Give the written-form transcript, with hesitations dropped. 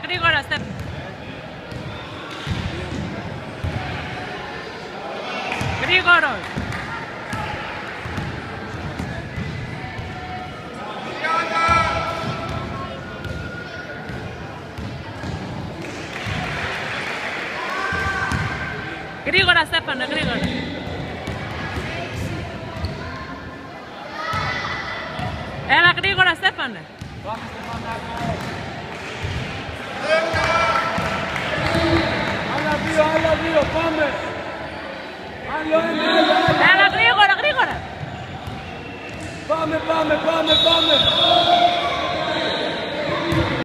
γρήγορα, Στέφανε. Γρήγορος. Γρήγορα, Στέφανε, γρήγορα. Έλα γρήγορα, Στέφανε. Άλλα δύο, πάμε. Άλλο ένα. Έλα γρήγορα, γρήγορα. Πάμε.